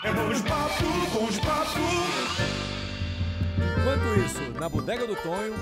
É bons papo, bons papo. Enquanto isso, na bodega do Tonho...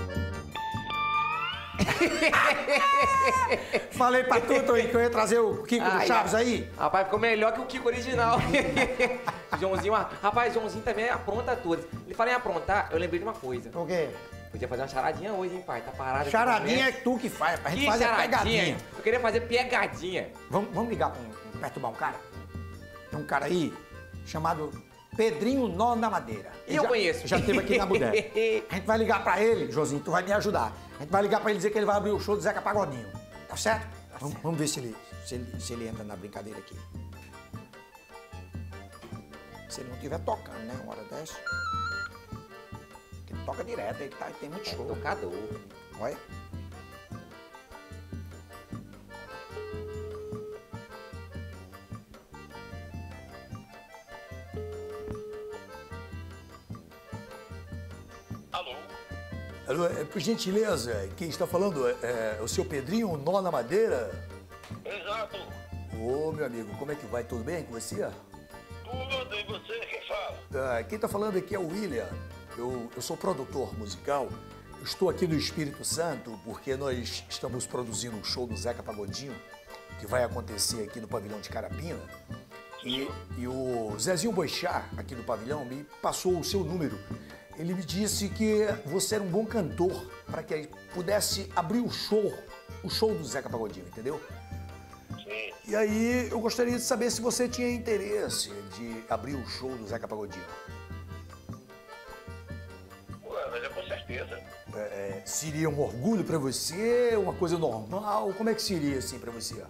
Falei pra tu, Tonho, que eu ia trazer o Kiko do Chaves aí. Rapaz, ficou melhor que o Kiko original. Joãozinho, rapaz, Joãozinho também apronta tudo. Ele fala em aprontar, eu lembrei de uma coisa. O quê? Podia fazer uma charadinha hoje, hein, pai? Tá parado aqui. Charadinha é tu que faz, pra gente fazer a pegadinha. Eu queria fazer pegadinha. Vamos ligar pra perturbar um cara? Tem um cara aí chamado Pedrinho Nó na Madeira. Eu conheço. Já esteve aqui na bodega. A gente vai ligar pra ele, Joãozinho, tu vai me ajudar. A gente vai ligar pra ele dizer que ele vai abrir o show do Zeca Pagodinho. Tá certo? Vamos ver se ele entra na brincadeira aqui. Se ele não estiver tocando, né? Uma hora dessa. Ele toca direto, ele tem muito show. Tocador. Olha. Alô? Alô, por gentileza, quem está falando é o seu Pedrinho Nó na Madeira? Exato. Ô, meu amigo, como é que vai? Tudo bem com você? Tudo, e você? Quem fala? Quem está falando aqui é o William. Eu sou produtor musical. Eu estou aqui no Espírito Santo porque nós estamos produzindo um show do Zeca Pagodinho que vai acontecer aqui no pavilhão de Carapina. E o Zezinho Boixá, aqui do pavilhão, me passou o seu número. Ele me disse que você era um bom cantor para que pudesse abrir o show do Zeca Pagodinho, entendeu? Sim. E aí eu gostaria de saber se você tinha interesse de abrir o show do Zeca Pagodinho. Ué, mas é com certeza. Seria um orgulho para você, uma coisa normal? Como é que seria assim para você?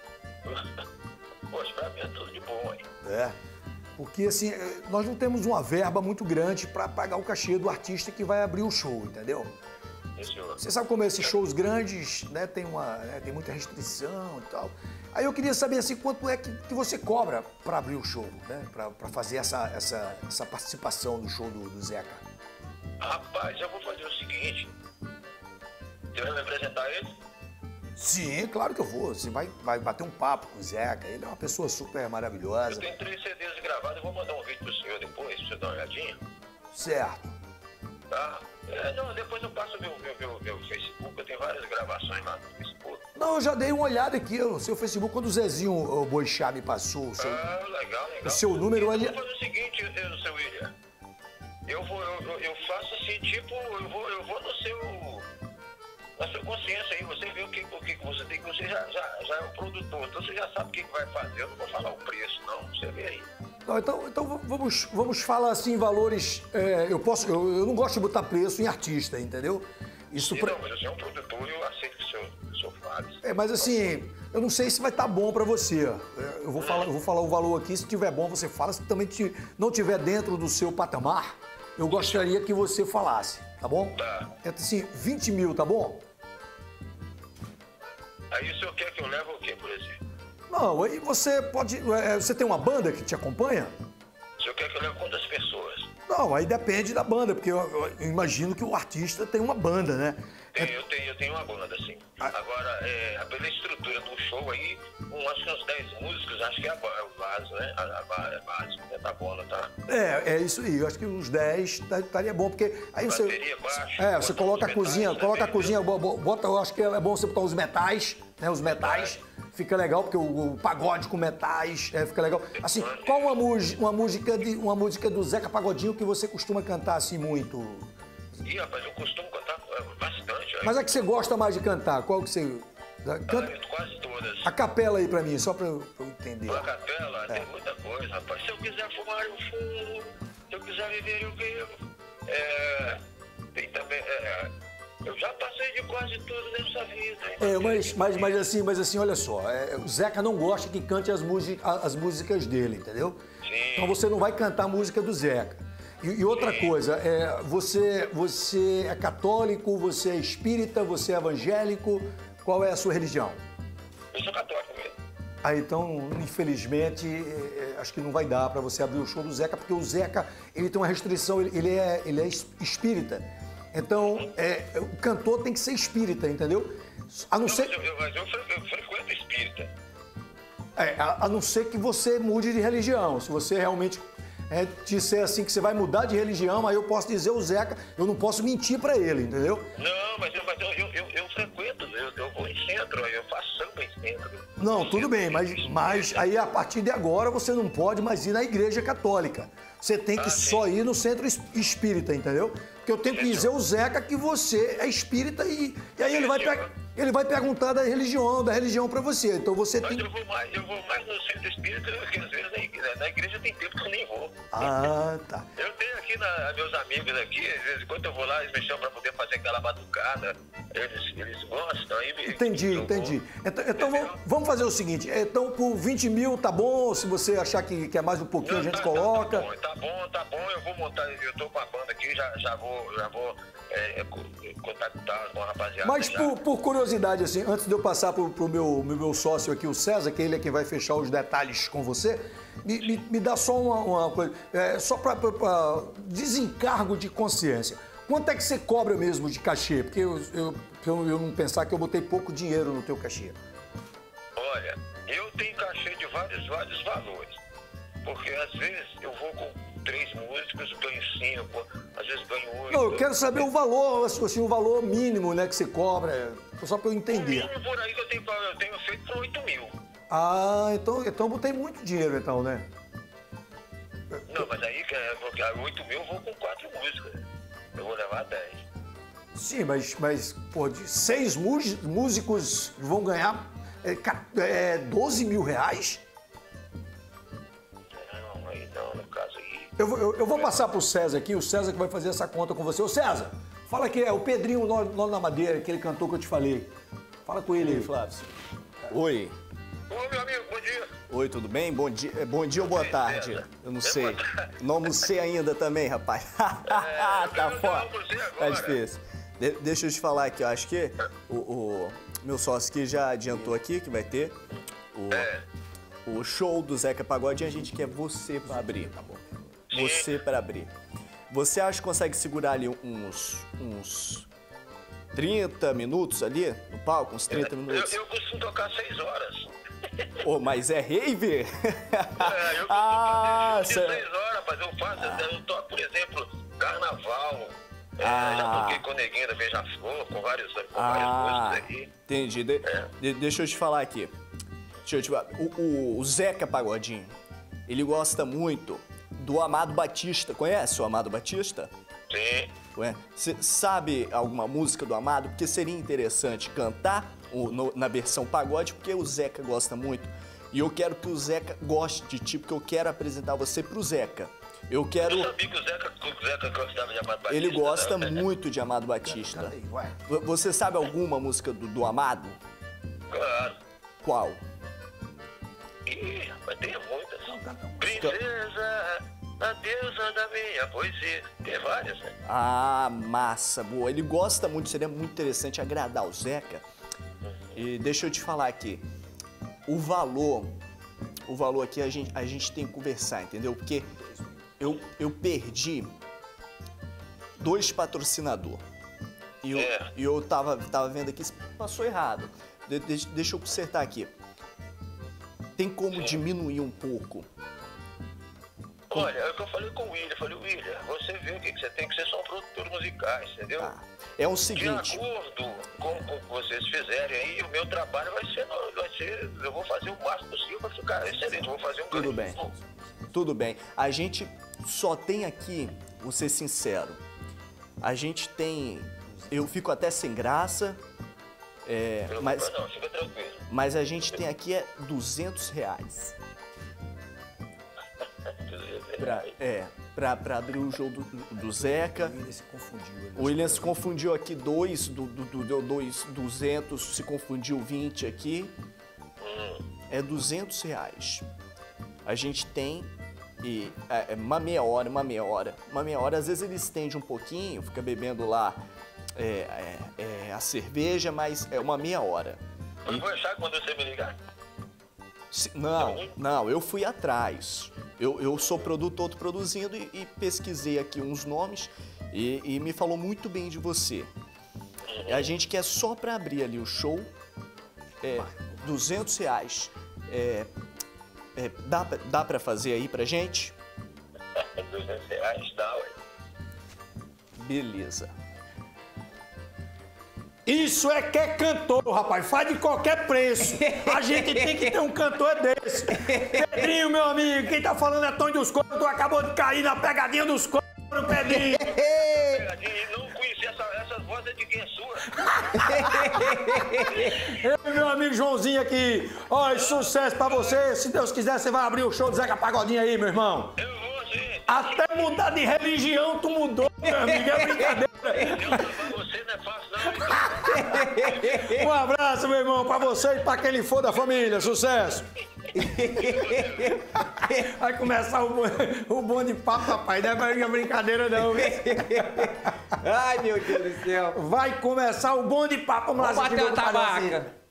Poxa, pra mim é tudo de bom, hein? Porque assim, nós não temos uma verba muito grande para pagar o cachê do artista que vai abrir o show, entendeu? Sim, senhor. Você sabe como esses shows grandes, né, tem muita restrição e tal. Aí eu queria saber assim, quanto é que você cobra para abrir o show, né? Para fazer essa participação no show do Zeca. Rapaz, eu vou fazer o seguinte. Você vai me apresentar ele? Sim, claro que eu vou. Você vai bater um papo com o Zeca. Ele é uma pessoa super maravilhosa. Eu tenho 3 CDs gravados, eu vou mandar um vídeo pro senhor depois, pra você dar uma olhadinha. Certo. Tá? Não, depois eu passo meu Facebook, eu tenho várias gravações lá no Facebook. Não, eu já dei uma olhada aqui no seu Facebook, quando o Zezinho Boixá me passou o seu, Legal. o seu número. Eu vou fazer o seguinte, seu William. Eu faço assim, tipo, eu vou na sua consciência aí, você vê o que você tem, que você já é o produtor, então você já sabe o que vai fazer. Eu não vou falar o preço, não, você vê aí. Não, então vamos falar assim em valores. Eu não gosto de botar preço em artista, entendeu? Isso Não, mas você é um produtor e eu aceito que o senhor faz. Mas assim, eu não sei se vai estar bom pra você. Eu vou falar o valor aqui, se tiver bom você fala, se também não tiver dentro do seu patamar, eu gostaria que você falasse, tá bom? Tá. Então assim, 20 mil, tá bom? Aí o senhor quer que eu leve o quê, por exemplo? Não, aí você pode. Você tem uma banda que te acompanha? O senhor quer que eu leve quantas pessoas? Não, aí depende da banda, porque eu imagino que o artista tem uma banda, né? Eu tenho uma banda, sim. Agora, pela estrutura do show aí, acho que uns 10 músicos, acho que é a base, né? A base da bola, tá? É isso aí, eu acho que uns 10 estaria bom, porque aí você. Bateria baixa, você coloca a cozinha, bota, eu acho que é bom você botar os metais, né? Os metais. Fica legal, porque o pagode com metais fica legal. Assim, qual uma música do Zeca Pagodinho que você costuma cantar assim muito? Ih, rapaz, eu costumo cantar bastante. Mas a que você gosta mais de cantar? Qual que você... Quase todas. A capela aí pra mim, só pra eu entender. A capela tem muita coisa, rapaz. Se eu quiser fumar, eu fumo. Se eu quiser viver, eu vivo. Tem também... Eu já passei de quase tudo nessa vida. Mas assim, olha só, o Zeca não gosta que cante as músicas dele, entendeu? Sim. Então você não vai cantar a música do Zeca. E outra coisa, você é católico, você é espírita, você é evangélico, qual é a sua religião? Eu sou católico mesmo. Então, infelizmente, acho que não vai dar para você abrir o show do Zeca, porque o Zeca, ele tem uma restrição, ele é espírita. Então, o cantor tem que ser espírita, entendeu? A não ser... Mas eu frequento espírita. A não ser que você mude de religião. Se você realmente disser assim que você vai mudar de religião, aí eu posso dizer o Zeca, eu não posso mentir pra ele, entendeu? Não, mas eu frequento, eu vou em centro, eu faço samba em centro. Não, tudo bem, mas aí a partir de agora você não pode mais ir na igreja católica. Você tem que só ir no centro espírita, entendeu? Porque eu tenho que dizer ao Zeca que você é espírita e aí ele vai perguntar da religião pra você. Então você Mas tem... eu vou mais no centro espírita, porque às vezes na igreja tem tempo que eu nem vou. Ah, tá. Eu tenho aqui meus amigos aqui, às vezes quando eu vou lá, eles me chamam pra poder fazer aquela batucada. Eles gostam. Aí Entendi. Então vamos fazer o seguinte, então por 20 mil tá bom, se você achar que quer mais um pouquinho, a gente coloca. Tá bom, eu vou montar, eu tô com a banda aqui, já vou contactar com a rapaziada. Mas por curiosidade, assim, antes de eu passar pro meu sócio aqui, o César, que ele é quem vai fechar os detalhes com você, me dá só uma coisa, só pra desencargo de consciência. Quanto é que você cobra mesmo de cachê? Porque eu não pensar que eu botei pouco dinheiro no teu cachê. Olha, eu tenho cachê de vários valores. Porque às vezes eu vou com 3 músicos, ganho 5, às vezes ganho 8. Não, eu quero saber o valor, assim, o valor mínimo, né, que você cobra, só pra eu entender. O mínimo por aí que eu tenho feito por 8 mil. Ah, então eu botei muito dinheiro, então, né? Não, mas aí, porque 8 mil eu vou com 4 músicas. Eu vou levar 10. Sim, mas pô, de 6 músicos vão ganhar 12 mil reais? Não, aí não, no caso aí. Eu vou passar pro César aqui, o César que vai fazer essa conta com você. Ô César, fala que é o Pedrinho Nó na Madeira, aquele cantor que eu te falei. Fala com ele aí, Flávio. Oi. Ô, meu amigo, bom dia. Oi, tudo bem? Bom dia ou boa tarde? Eu não sei. Não almocei ainda também, rapaz. Tá foda. Tá difícil. Deixa eu te falar aqui, eu acho que o meu sócio aqui já adiantou aqui que vai ter o show do Zeca Pagodinho, a gente quer você pra abrir, tá bom? Você pra abrir. Você acha que consegue segurar ali uns 30 minutos ali no palco? Uns 30 minutos? Eu costumo tocar 6 horas. Ô, mas é rave? Eu costumo fazer 6 horas, rapaz. Eu toco, por exemplo, Carnaval. Já toquei com o Neguinho da Beija-Flor, com várias músicas aí. Entendi. Deixa eu te falar aqui. O Zeca Pagodinho, ele gosta muito do Amado Batista. Conhece o Amado Batista? Sim. Você sabe alguma música do Amado? Porque seria interessante cantar na versão pagode, porque o Zeca gosta muito. E eu quero que o Zeca goste de ti, porque eu quero apresentar você pro Zeca. Eu quero... Eu sabia que o Zeca gostava de Amado Batista. Ele gosta muito de Amado Batista. Você sabe alguma música do Amado? Claro. Qual? Ih, mas tem muitas. Princesa, a deusa da minha poesia. Tem várias, né? Ah, massa, boa. Ele gosta muito, seria muito interessante agradar o Zeca. E deixa eu te falar aqui, o valor aqui a gente tem que conversar, entendeu? Porque eu perdi 2 patrocinadores. E eu tava vendo aqui, passou errado. Deixa eu consertar aqui. Tem como diminuir um pouco? Olha, é o que eu falei com o William. Eu falei, William, você vê o que você tem que ser só um produtor musical, entendeu? É o seguinte... De acordo com o que vocês fizerem aí, o meu trabalho vai ser... Eu vou fazer o máximo possível para ficar excelente. Eu vou fazer um Tudo bem. Tudo bem. A gente só tem aqui, vou ser sincero, a gente tem... Eu fico até sem graça, mas... Não, fica tranquilo. Mas a gente tem aqui R$200. Pra abrir o jogo do Zeca. O William se confundiu aqui 2, deu 200, se confundiu 20 aqui. É R$200. A gente tem uma meia hora. Às vezes ele estende um pouquinho, fica bebendo lá a cerveja, mas é uma meia hora. Eu vou achar quando você me ligar. Não, eu fui atrás. Eu sou produtor, tô produzindo e pesquisei aqui uns nomes e me falou muito bem de você. A gente quer só pra abrir ali o show, R$200. Dá pra fazer aí pra gente? É R$200, dá, ué. Beleza. Isso é que é cantor, rapaz. Faz de qualquer preço. A gente tem que ter um cantor desse. Pedrinho, meu amigo, quem tá falando é Tony dos Coros. Tu acabou de cair na pegadinha dos coros, Pedrinho. E não conheci essas vozes de quem é sua. Eu e meu amigo Joãozinho aqui. Olha, sucesso pra você. Se Deus quiser, você vai abrir o show do Zeca Pagodinho aí, meu irmão. Eu vou, sim. Até mudar de religião, tu mudou, meu amigo. É brincadeira. Eu pra você não é fácil, não. Um abraço, meu irmão, pra você e pra quem lhe for da família. Sucesso! Vai começar o bom de papo, rapaz. Não é brincadeira, não. Ai, meu Deus do céu. Vai começar o bom de papo. Vamos lá, Vamos bater uma tabaca.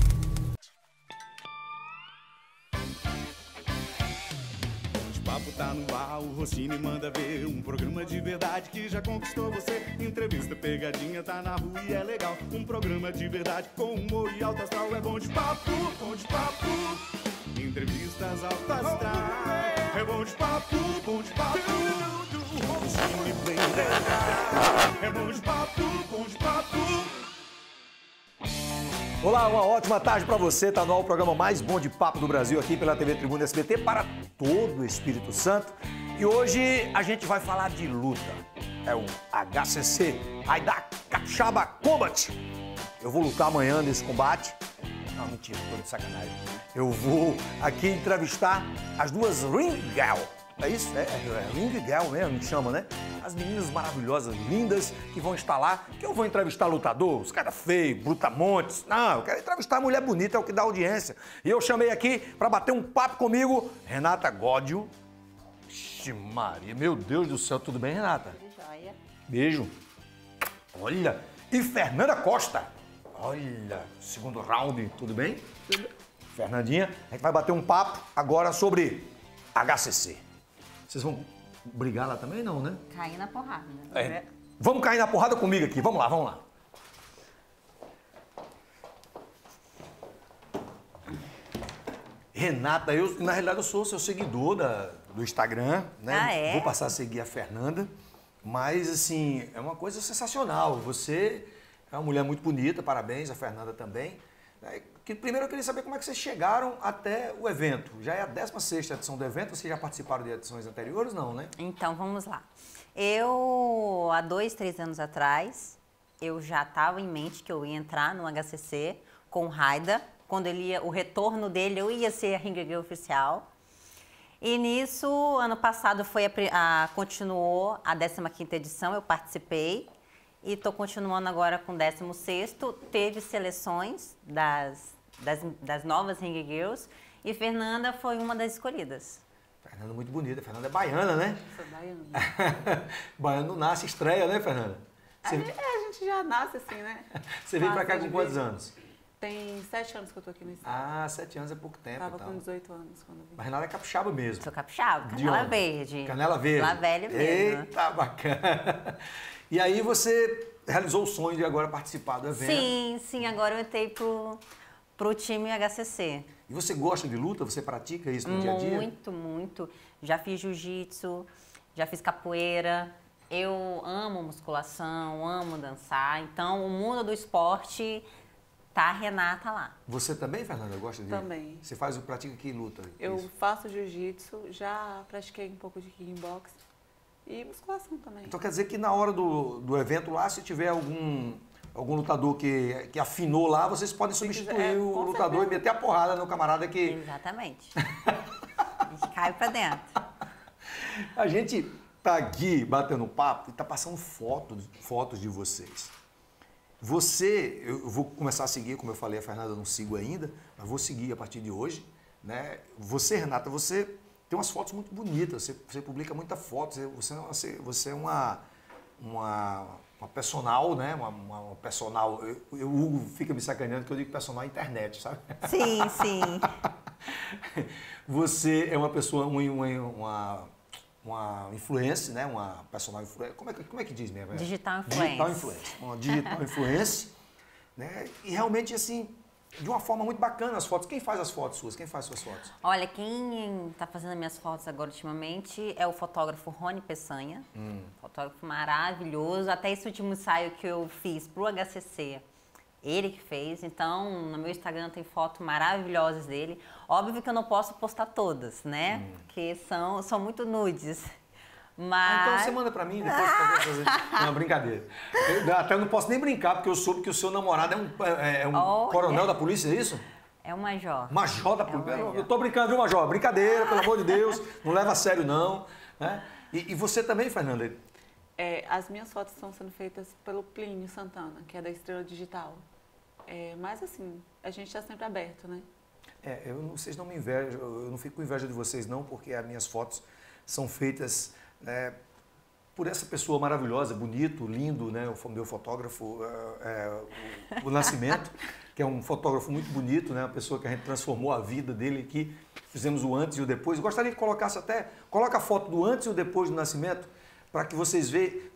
O papo tá no ar, o Rossini manda ver. Um programa de verdade que já conquistou você. Entrevista pegadinha, tá na rua e é legal. Um programa de verdade com humor e alto astral. É bom de papo, bom de papo. Entrevistas alto astral. É bom de papo, bom de papo. Rossini bem legal. É bom de papo, bom de papo. Olá, uma ótima tarde pra você. Tá no ar o programa mais bom de papo do Brasil aqui pela TV Tribuna SBT para todo o Espírito Santo. E hoje a gente vai falar de luta. É o HCC, Haida Capixaba Combat. Eu vou lutar amanhã nesse combate. Não, mentira, tô de sacanagem. Eu vou aqui entrevistar as duas Ring Girl. É isso? É Ring Girl mesmo, que chama, né? As meninas maravilhosas, lindas, que vão estar lá. Que eu vou entrevistar lutador, os caras feios, brutamontes. Não, eu quero entrevistar a mulher bonita, é o que dá audiência. E eu chamei aqui pra bater um papo comigo, Renata Gódio. Ixi, Maria, meu Deus do céu, tudo bem, Renata? Tudo jóia. Beijo. Olha, e Fernanda Costa. Olha, segundo round, tudo bem? Tudo. Fernandinha, a gente vai bater um papo agora sobre HCC. Vocês vão brigar lá também, não, né? Cair na porrada, né? É. Vamos cair na porrada comigo aqui. Vamos lá, vamos lá. Renata, na realidade eu sou seu seguidor do Instagram, né? Ah, é? Vou passar a seguir a Fernanda. Mas, assim, é uma coisa sensacional. Você é uma mulher muito bonita, parabéns, a Fernanda também. Primeiro eu queria saber como é que vocês chegaram até o evento. Já é a 16ª edição do evento, vocês já participaram de edições anteriores, não, né? Então, vamos lá. Eu, há 2, 3 anos atrás, eu já estava em mente que eu ia entrar no HCC com o Haida. Quando o retorno dele, eu ia ser a Ring Girl oficial. E nisso, ano passado, continuou a 15ª edição, eu participei. E estou continuando agora com o 16º. Teve seleções das novas Ring Girls e Fernanda foi uma das escolhidas. Fernanda muito bonita. Fernanda é baiana, né? Sou baiana. Baiano nasce, estreia, né, Fernanda? A gente já nasce assim, né? Você veio pra cá com quantos anos? Tem 7 anos que eu tô aqui no estado. Ah, 7 anos é pouco tempo. Tava então. com 18 anos quando eu vim. Mas Renata é capixaba mesmo. Sou capixaba, canela verde. Canela verde. Lá velho mesmo. Eita, bacana. E aí você realizou o sonho de agora participar do evento. Sim, agora eu entrei pro time HCC. E você gosta de luta? Você pratica isso no dia a dia? Muito. Já fiz jiu-jitsu, já fiz capoeira. Eu amo musculação, amo dançar. Então, o mundo do esporte tá a Renata lá. Você também, Fernanda, gosta de... Também. Você pratica que luta? Eu Isso. faço jiu-jitsu, já pratiquei um pouco de kickbox e musculação também. Então quer dizer que na hora do evento lá, se tiver algum lutador que afinou lá, vocês podem substituir o lutador e meter a porrada no camarada que... Exatamente. A gente cai pra dentro. A gente tá aqui batendo papo e tá passando fotos de vocês. Eu vou começar a seguir, como eu falei, a Fernanda não sigo ainda, mas vou seguir a partir de hoje, né? Você, Renata, você tem umas fotos muito bonitas, você publica muita foto, você é uma personal, né? Uma personal, o Hugo fica me sacaneando que eu digo personal internet, sabe? Sim. Você é uma pessoa, uma influencer, né? Uma personal influencer. Como é que diz mesmo? Digital influencer. Uma digital influencer, né? E realmente, assim, de uma forma muito bacana as fotos. Quem faz as fotos suas? Quem faz suas fotos? Olha, quem está fazendo as minhas fotos agora ultimamente é o fotógrafo Rony Peçanha. Fotógrafo maravilhoso. Até esse último ensaio que eu fiz pro HCC, ele que fez. Então, no meu Instagram tem fotos maravilhosas dele. Óbvio que eu não posso postar todas, né? Porque são muito nudes. Mas... então você manda pra mim depois pra fazer. Não, brincadeira. Eu até não posso nem brincar, porque eu soube que o seu namorado é um coronel da polícia, é isso? É um major. Major da polícia. Eu tô brincando, viu, Major? Brincadeira, pelo amor de Deus. Não leva a sério, não. Né? E você também, Fernanda? As minhas fotos estão sendo feitas pelo Plínio Santana, que é da Estrela Digital. Mas assim, a gente está sempre aberto, né? Vocês não me invejam, eu não fico com inveja de vocês, não, porque as minhas fotos são feitas por essa pessoa maravilhosa, bonito, lindo, né? O meu fotógrafo, o Nascimento, que é um fotógrafo muito bonito, né? Uma pessoa que a gente transformou a vida dele aqui. Fizemos o antes e o depois. Eu gostaria que colocasse coloca a foto do antes e o depois do Nascimento, para que vocês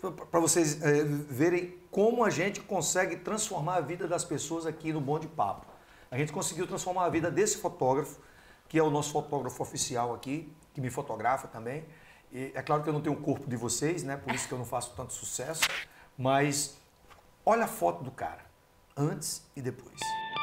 verem como a gente consegue transformar a vida das pessoas aqui no Bom de Papo. A gente conseguiu transformar a vida desse fotógrafo, que é o nosso fotógrafo oficial aqui, que me fotografa também. E é claro que eu não tenho o corpo de vocês, né? Por isso que eu não faço tanto sucesso. Mas olha a foto do cara, antes e depois.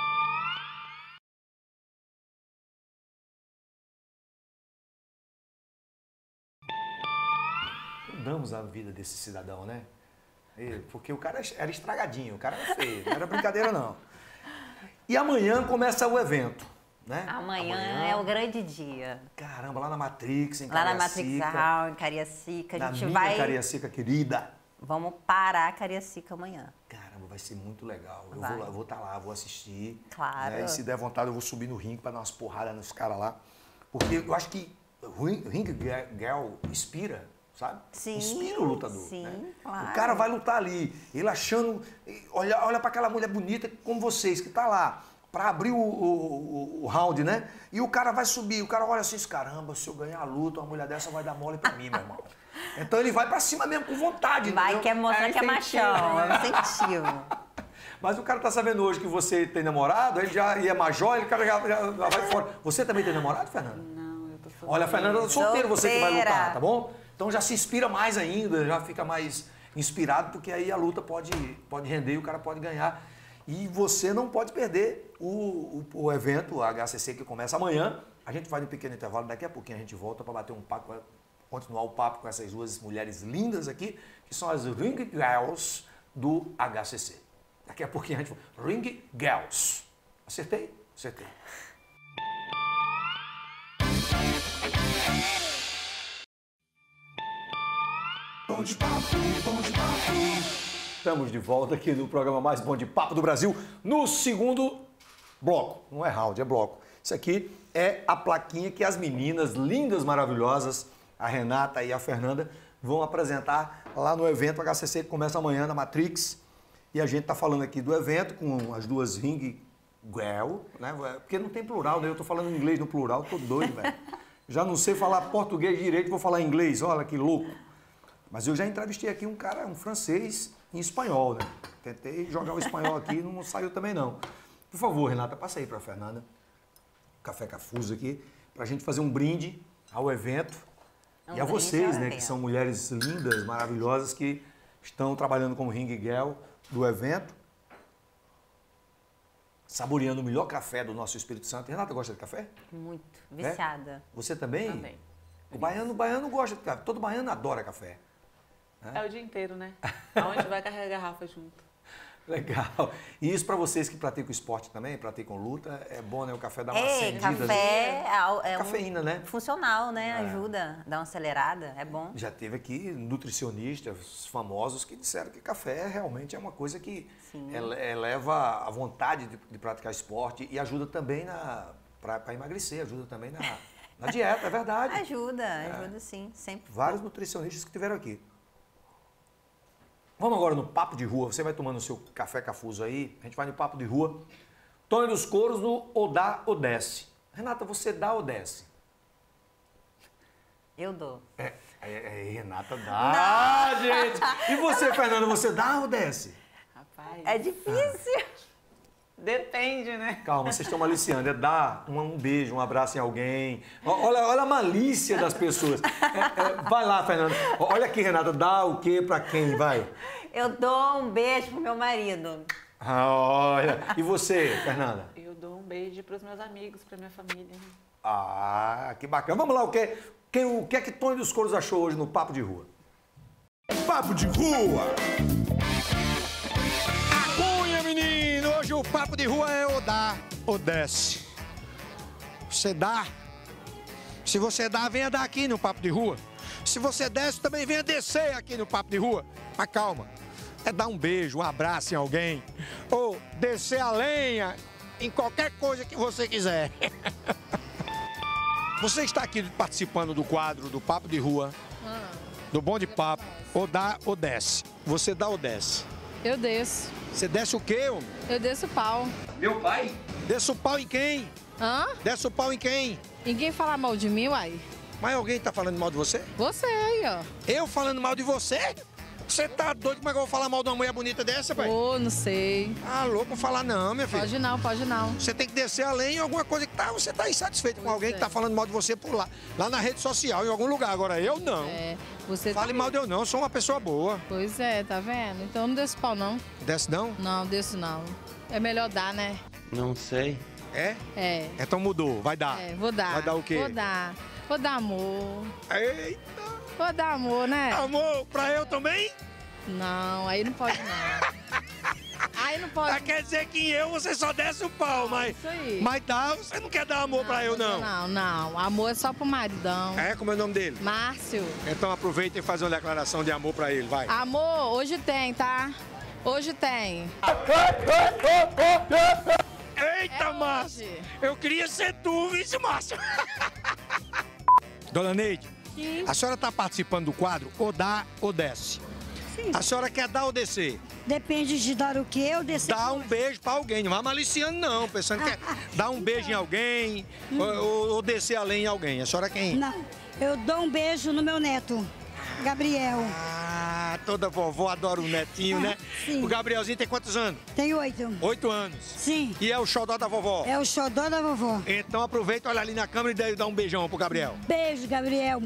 Mudamos a vida desse cidadão, né? Porque o cara era estragadinho, o cara era feio, não era brincadeira não. E amanhã começa o evento, né? Amanhã é o grande dia. Caramba, lá na Matrix, em Cariacica. Lá na Matrix Hall, em Cariacica. A gente vai... Cariacica querida. Vamos parar a Cariacica amanhã. Caramba, vai ser muito legal. Eu vou estar lá, vou assistir. Claro. Né? E se der vontade, eu vou subir no ringue para dar umas porradas nos caras lá. Porque eu acho que o Ring Girl inspira, sabe? Sim, inspira o lutador. Sim, né? claro. O cara vai lutar ali, ele achando... Olha para aquela mulher bonita como vocês, que tá lá, para abrir o round, né? E o cara vai subir, o cara olha assim, caramba, se eu ganhar a luta, uma mulher dessa vai dar mole para mim, meu irmão. Então ele vai para cima mesmo, com vontade. Vai, quer mostrar que é machão, é um incentivo. Mas o cara tá sabendo hoje que você tem namorado, ele já é major, ele já vai fora. Você também tem namorado, Fernanda? Não, eu tô solteira. Olha, Fernanda, é solteiro você que vai lutar, tá bom? Então já se inspira mais ainda, já fica mais inspirado, porque aí a luta pode render e o cara pode ganhar. E você não pode perder o evento, o HCC, que começa amanhã. A gente vai no pequeno intervalo, daqui a pouquinho a gente volta para bater um papo, continuar o papo com essas duas mulheres lindas aqui, que são as Ring Girls do HCC. Daqui a pouquinho a gente vai. Ring Girls. Acertei? Acertei. Bom de papo, bom de papo. Estamos de volta aqui no programa mais bom de papo do Brasil, no segundo bloco. Não é round, é bloco. Isso aqui é a plaquinha que as meninas lindas, maravilhosas, a Renata e a Fernanda, vão apresentar lá no evento HCC que começa amanhã na Matrix. E a gente está falando aqui do evento com as duas Ring Girl, né? Porque não tem plural, né? Eu estou falando inglês no plural, tô doido, velho. Já não sei falar português direito, vou falar inglês, olha que louco. Mas eu já entrevistei aqui um cara, um francês, em espanhol, né? Tentei jogar o espanhol aqui, não saiu também não. Por favor, Renata, passa aí para a Fernanda, Café Cafuso aqui, para a gente fazer um brinde ao evento e a vocês, né? Que são mulheres lindas, maravilhosas, que estão trabalhando como Ring Girl do evento, saboreando o melhor café do nosso Espírito Santo. Renata gosta de café? Muito, viciada. Você também? Também. O baiano gosta de café, todo baiano adora café. É o dia inteiro, né? Aonde vai carregar a garrafa junto. Legal. E isso para vocês que praticam esporte também, praticam luta, é bom, né? O café dá uma acendida. Café é cafeína, né? Funcional, né? Ajuda, dá uma acelerada, é bom. Já teve aqui nutricionistas famosos que disseram que café realmente é uma coisa que eleva a vontade de praticar esporte e ajuda também para emagrecer, ajuda também na dieta, é verdade. Ajuda sim, sempre. Vários nutricionistas que tiveram aqui. Vamos agora no papo de rua. Você vai tomando o seu café cafuso aí. A gente vai no papo de rua. Tonho dos Couros no ou dá ou desce. Renata, você dá ou desce? Eu dou. Renata dá, gente. E você, Fernanda, você dá ou desce? Rapaz. É difícil. Depende, né? Calma, vocês estão maliciando. É dar um beijo, um abraço em alguém. Olha a malícia das pessoas. Vai lá, Fernanda. Olha aqui, Renata. Dá o quê pra quem? Vai. Eu dou um beijo pro meu marido. Olha. E você, Fernanda? Eu dou um beijo pros meus amigos, pra minha família. Ah, que bacana. Vamos lá, o que é que Tonho dos Couros achou hoje no Papo de Rua? Papo de Rua. Cunha, menino! Hoje o Papo de Rua é ou dá ou desce. Você dá. Se você dá, venha dar aqui no Papo de Rua. Se você desce, também venha descer aqui no Papo de Rua. Mas calma. É dar um beijo, um abraço em alguém. Ou descer a lenha em qualquer coisa que você quiser. Você está aqui participando do quadro do Papo de Rua, do Bom de Papo, ou dá ou desce. Você dá ou desce? Eu desço. Você desce o quê, homem? Eu desço o pau. Meu pai? Desce o pau em quem? Hã? Desce o pau em quem? Ninguém fala mal de mim, uai. Mas alguém tá falando mal de você? Você aí, ó. Eu falando mal de você? Você tá doido? Como é que eu vou falar mal de uma mulher bonita dessa, pai? Ô, não sei. Ah, louco, falar não, minha filha. Pode não, pode não. Você tem que descer além em alguma coisa que tá, você tá insatisfeito com alguém que tá falando mal de você por lá. Lá na rede social, em algum lugar. Agora, eu não. É, você Fale mal de eu não, eu sou uma pessoa boa. Pois é, tá vendo? Então não desço pau, não. Desce não? Não, desço não. É melhor dar, né? Não sei. É? É. Então mudou, vai dar. É, vou dar. Vai dar o quê? Vou dar. Vou dar amor. Eita! Vou dar amor, né? Amor, pra eu também? Não, aí não pode não. Aí não pode. Ah, quer dizer que eu você só desce o pau, mas. Isso aí. Mas dá, você não quer dar amor pra eu, não? Não, não. Amor é só pro maridão. É, como é o nome dele? Márcio. Então aproveita e faz uma declaração de amor pra ele, vai. Amor, hoje tem, tá? Hoje tem. Eita, Márcio! hoje. Eu queria ser tu, vice Márcio! Dona Neide, Sim. a senhora tá participando do quadro ou dá ou desce? Sim. A senhora quer dar ou descer? Depende de dar o quê? Eu descer. Dá um beijo pra alguém, não vai maliciando não, pensando que é dar um beijo em alguém ou descer além em alguém. A senhora quem? Não, eu dou um beijo no meu neto, Gabriel. Ah, toda vovó adora o netinho, né? Sim. O Gabrielzinho tem quantos anos? Tem 8. 8 anos. Sim. E é o xodó da vovó? É o xodó da vovó. Então aproveita, olha ali na câmera e dá um beijão pro Gabriel. Beijo, Gabriel.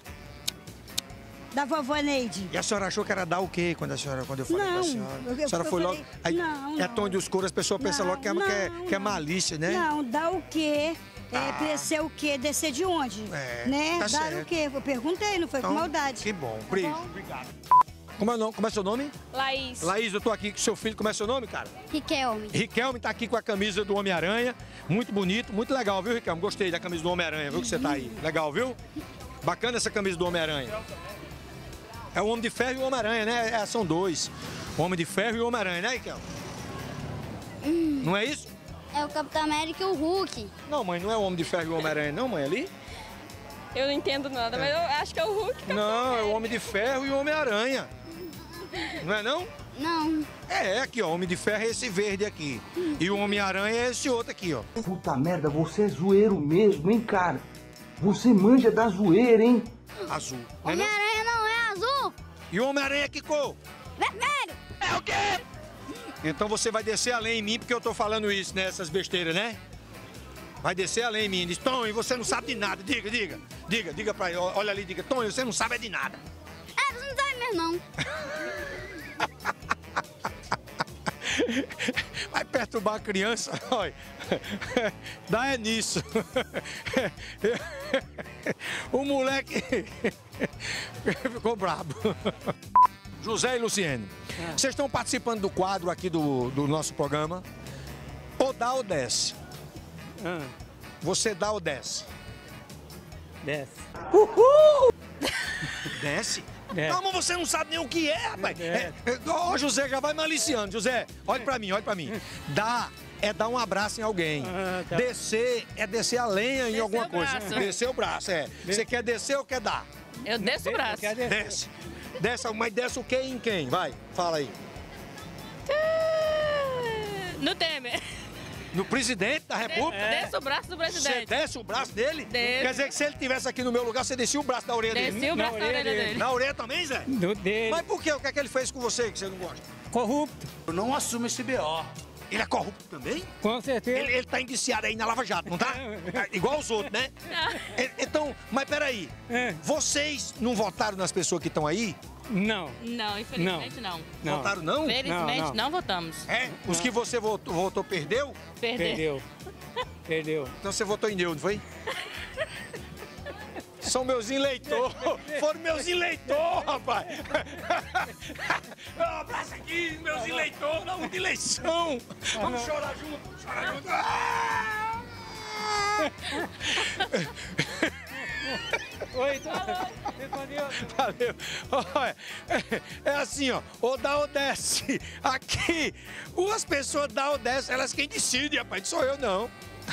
Da vovó Neide. E a senhora achou que era dar o quê quando eu falei pra senhora? A senhora foi logo. Aí, é tom de escuro, as pessoas pensam logo que é malícia, né? Não, dá o quê? Descer o quê? Descer de onde? Né? Tá Dar certo. o quê? Eu perguntei, não foi Então, com maldade. Que bom. Obrigado. Como é seu nome? Laís. Laís, eu tô aqui com seu filho. Como é seu nome, cara? Riquelme. Riquelme tá aqui com a camisa do Homem-Aranha. Muito bonito, muito legal, viu, Riquelme? Gostei da camisa do Homem-Aranha, viu que você tá aí. Legal, viu? Bacana essa camisa do Homem-Aranha. É o Homem de Ferro e o Homem-Aranha, né? São dois. O Homem de Ferro e o Homem-Aranha, né, Riquelme? Não é isso? É o Capitão América e o Hulk. Não, mãe, não é o Homem de Ferro e o Homem-Aranha, não, mãe, ali? Eu não entendo nada, mas eu acho que é o Hulk. Não, é o Homem de Ferro e o Homem-Aranha. Não é não? Não. É, aqui, ó. O Homem de Ferro é esse verde aqui. E o Homem-Aranha é esse outro aqui, ó. Puta merda, você é zoeiro mesmo, hein, cara? Você manja da zoeira, hein? Azul. Homem-Aranha não é azul. E o Homem-Aranha é que cor? Vermelho. É o quê? Então você vai descer além em mim porque eu tô falando isso, né? Essas besteiras, né? Vai descer além em mim. Diz, Tonho, você não sabe de nada. Diga pra ele. Olha ali, diga, Tonho, você não sabe de nada. Você não sabe mesmo, não. Vai perturbar a criança, olha. Dá é nisso. O moleque ficou brabo. José e Luciene, vocês estão participando do quadro aqui do nosso programa. Ou dá ou desce? Você dá ou desce? Desce. Uhul! Desce? Não, mas você não sabe nem o que é, rapaz. Ó, José, já vai maliciando. José, olha pra mim. Dá é dar um abraço em alguém. Tá. Descer é descer a lenha em alguma coisa. braço. Descer o braço, é. Você quer descer ou quer dar? Eu desço o braço. Desce. Mas desce o quê em quem? Vai, fala aí. No Temer. No presidente da República? Desço o braço do presidente. Você desce o braço dele? Desço. Quer dizer que se ele estivesse aqui no meu lugar, você descia o braço da orelha dele? Desci o braço da orelha dele. Na orelha também, Zé? No dele. Mas por quê? O que é que ele fez com você que você não gosta? Corrupto. Eu não assumo esse BO. Ele é corrupto também? Com certeza. Ele tá indiciado aí na Lava Jato, não tá? Igual os outros, né? Então, mas peraí. Vocês não votaram nas pessoas que estão aí? Não. Não, infelizmente não. Votaram não? Felizmente não votamos. É? Os que você votou perdeu? Perdeu. Então você votou em Deus, não foi? São meus eleitores. Foram meus eleitores, rapaz. Um abraço aqui, meus eleitores, na de eleição. Vamos chorar junto, vamos chorar junto. Oi, respondeu. Valeu. Olha, é assim, ó, ou dá ou desce. Aqui, as pessoas dá ou desce, elas quem decidem, rapaz, não sou eu não.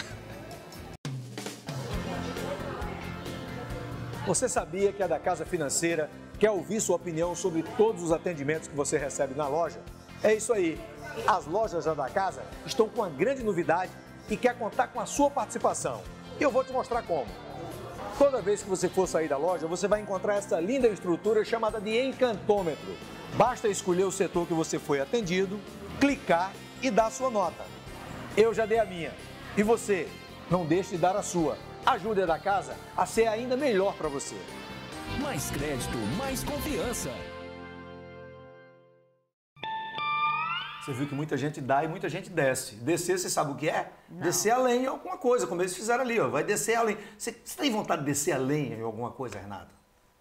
Você sabia que a da Casa Financeira quer ouvir sua opinião sobre todos os atendimentos que você recebe na loja? É isso aí. As lojas da Casa estão com uma grande novidade e quer contar com a sua participação. E eu vou te mostrar como. Toda vez que você for sair da loja, você vai encontrar essa linda estrutura chamada de encantômetro. Basta escolher o setor que você foi atendido, clicar e dar sua nota. Eu já dei a minha. E você? Não deixe de dar a sua. Ajude a da Casa a ser ainda melhor para você. Mais crédito, mais confiança. Você viu que muita gente dá e muita gente desce. Descer, você sabe o que é? Não. Descer a lenha em alguma coisa, como eles fizeram ali, ó. Vai descer a lenha. Você tem vontade de descer a lenha em alguma coisa, Renata?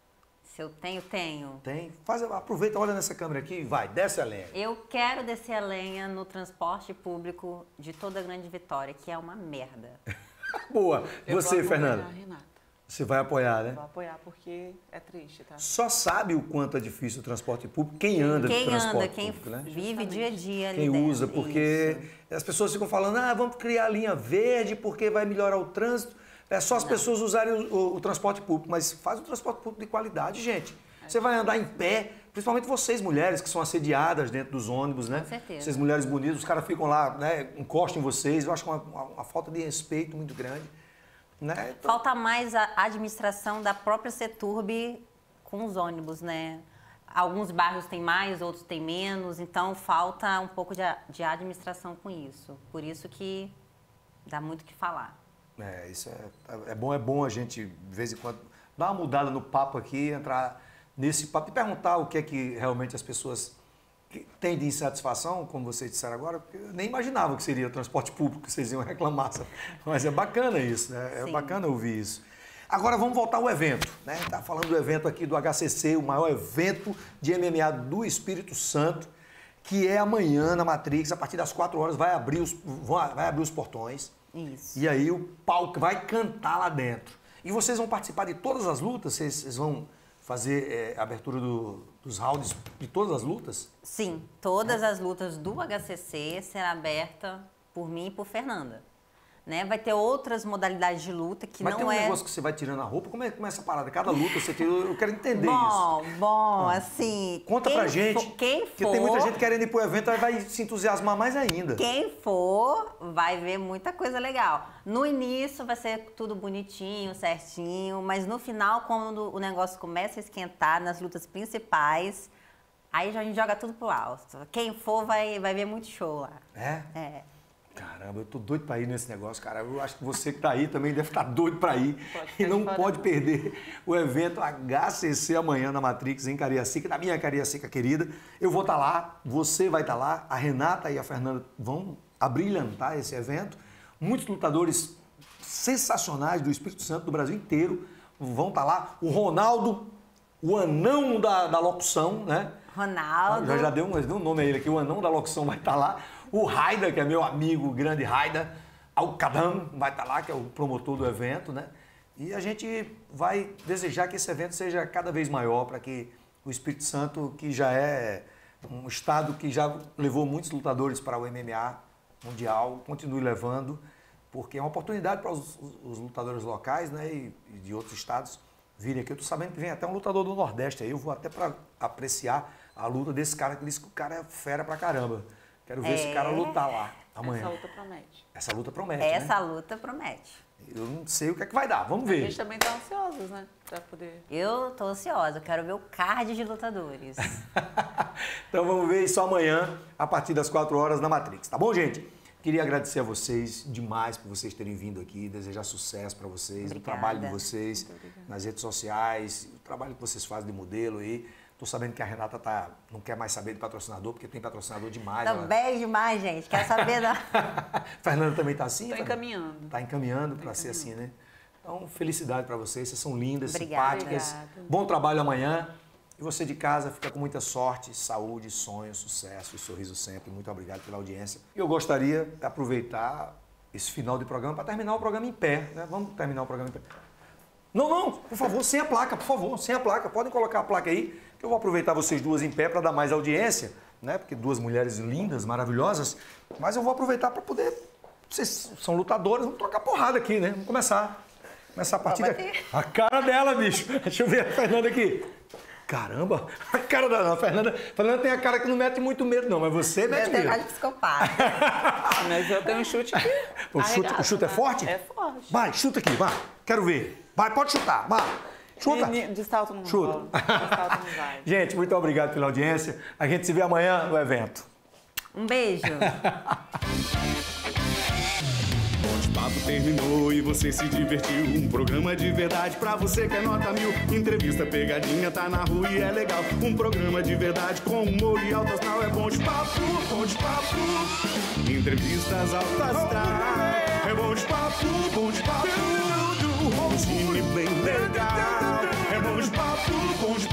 Se eu tenho, tenho. Tem? Aproveita, olha nessa câmera aqui e vai, desce a lenha. Eu quero descer a lenha no transporte público de toda a Grande Vitória, que é uma merda. Boa. Você, Fernanda? Renata. Você vai apoiar, né? Vou apoiar porque é triste, tá? Só sabe o quanto é difícil o transporte público quem anda de transporte público, né? Quem vive dia a dia ali quem dentro. usa, porque as pessoas ficam falando, vamos criar a linha verde porque vai melhorar o trânsito. É só as pessoas usarem o transporte público, mas faz um transporte público de qualidade, gente. Você vai andar em pé, principalmente vocês, mulheres, que são assediadas dentro dos ônibus, né? Com certeza. Vocês, mulheres bonitas, os caras ficam lá, né, encostam em vocês. Eu acho uma falta de respeito muito grande. Né? Então... Falta mais a administração da própria Ceturb com os ônibus, né? Alguns bairros têm mais, outros têm menos, então falta um pouco de administração com isso. Por isso que dá muito o que falar. Isso é bom a gente, de vez em quando, dar uma mudada no papo aqui, entrar nesse papo e perguntar o que é que realmente as pessoas têm de insatisfação, como vocês disseram agora, porque eu nem imaginava que seria o transporte público que vocês iam reclamar, mas é bacana isso, né? É bacana ouvir isso. Agora vamos voltar ao evento, né? Tá falando do evento aqui do HCC, o maior evento de MMA do Espírito Santo, que é amanhã na Matrix, a partir das 4 horas vai abrir os portões. Isso. E aí o palco vai cantar lá dentro. E vocês vão participar de todas as lutas? Vocês vão fazer a abertura dos rounds de todas as lutas? Sim, todas as lutas do HCC será aberta por mim e por Fernanda. Né? Vai ter outras modalidades de luta que não é... Mas tem um negócio que você vai tirando a roupa? Como é essa parada? Cada luta você tira... Eu quero entender isso. Bom, assim... Conta pra gente. Quem for... Porque tem muita gente querendo ir pro evento, aí vai se entusiasmar mais ainda. Quem for, vai ver muita coisa legal. No início vai ser tudo bonitinho, certinho, mas no final, quando o negócio começa a esquentar nas lutas principais, aí a gente joga tudo pro alto. Quem for vai ver muito show lá. É? Caramba, eu tô doido pra ir nesse negócio, cara. Eu acho que você que tá aí também deve estar doido pra ir. E não pode perder o evento HCC amanhã na Matrix, em Cariacica, na minha Cariacica querida. Eu vou estar lá, você vai estar lá, a Renata e a Fernanda vão abrilhantar esse evento. Muitos lutadores sensacionais do Espírito Santo, do Brasil inteiro, vão estar lá. O Ronaldo, o anão da locução, né? Ronaldo. Já deu um nome a ele aqui, o anão da locução vai estar lá. O Raida, que é meu amigo, o grande Raida, Al-Qadam vai estar lá, que é o promotor do evento, né? E a gente vai desejar que esse evento seja cada vez maior para que o Espírito Santo, que já é um estado que já levou muitos lutadores para o MMA mundial, continue levando, porque é uma oportunidade para os lutadores locais, né? E de outros estados virem aqui. Eu estou sabendo que vem até um lutador do Nordeste aí, eu vou até para apreciar a luta desse cara, que disse que o cara é fera pra caramba. Quero ver esse cara lutar lá amanhã. Essa luta promete. Essa luta promete, Essa né? luta promete. Eu não sei o que é que vai dar, vamos A ver. gente também tá ansiosos, né? Pra poder... Eu tô ansiosa, eu quero ver o card de lutadores. Então vamos ver isso amanhã, a partir das 4 horas na Matrix, tá bom, gente? Queria agradecer a vocês demais por vocês terem vindo aqui, desejar sucesso para vocês, o trabalho de vocês nas redes sociais, o trabalho que vocês fazem de modelo aí. Tô sabendo que a Renata não quer mais saber de patrocinador, porque tem patrocinador demais. Também demais, gente. Quer saber da... Fernanda também tá assim? Tô encaminhando. Tá encaminhando para ser assim, né? Então, felicidade para vocês. Vocês são lindas, Obrigada. simpáticas. Bom trabalho amanhã. E você de casa fica com muita sorte, saúde, sonho, sucesso e sorriso sempre. Muito obrigado pela audiência. Eu gostaria de aproveitar esse final de programa para terminar o programa em pé, né? Vamos terminar o programa em pé. Não, por favor, sem a placa, por favor, sem a placa. Podem colocar a placa aí, que eu vou aproveitar vocês duas em pé para dar mais audiência, né? Porque duas mulheres lindas, maravilhosas. Mas eu vou aproveitar para poder... Vocês são lutadoras, vamos trocar porrada aqui, né? Vamos começar a partida. A cara dela, bicho. Deixa eu ver a Fernanda aqui. Caramba, a cara da Fernanda. Fernanda tem a cara que não mete muito medo, não, mas você mete medo. Eu tenho cara de psicopata. Mas eu tenho um chute aqui. O chute é forte? É forte. Vai, chuta aqui, vai. Quero ver. Vai, pode chutar, vai. Chuta. De salto não Chuta. rola. De salto não vai. Gente, muito obrigado pela audiência. A gente se vê amanhã no evento. Um beijo. Papo terminou e você se divertiu. Um programa de verdade pra você que é nota 1000. Entrevista pegadinha, tá na rua e é legal. Um programa de verdade com humor e alto astral. É bom de papo, bom de papo. Entrevistas alto astral. É bom de papo, bom de papo. Um cine bem legal. É bom de papo, bom de